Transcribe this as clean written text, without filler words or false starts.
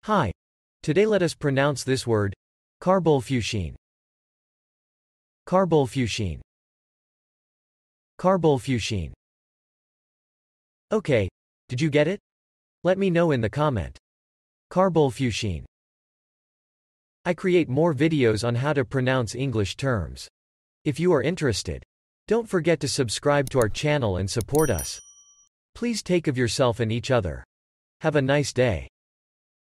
Hi. Today let us pronounce this word, Carbolfuchsin. Carbolfuchsin. Carbolfuchsin. Okay, did you get it? Let me know in the comment. Carbolfuchsin. I create more videos on how to pronounce English terms. If you are interested, don't forget to subscribe to our channel and support us. Please take of yourself and each other. Have a nice day.